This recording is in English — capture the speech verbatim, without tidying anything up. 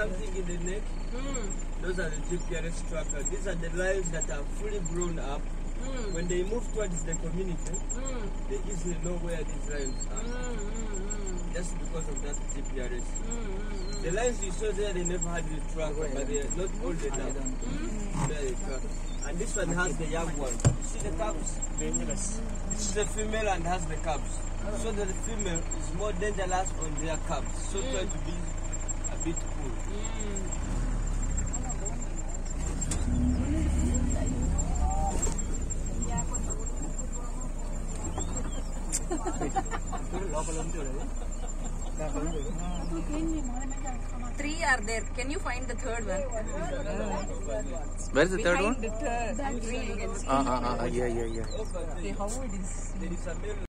something in the neck? Mm. Those are the G P R S trackers. These are the lions that are fully grown up. Mm. When they move towards the community, Mm. they easily know where these lions are. Mm, mm, mm. Just because of that G P R S. Mm, mm, The lions you saw there, they never had the tracker, but they are not old enough. mm. There you go. And this one has the young one. You see the cubs? This is the female and has the cubs. So the female is more dangerous on their cubs. So Mm. try to be a bit cool. Mm. Three are there. Can you find the third one? Where is the third one? Behind the third. That tree. Ah, ah, ah, yeah, yeah, yeah. Okay, how it is? There is a male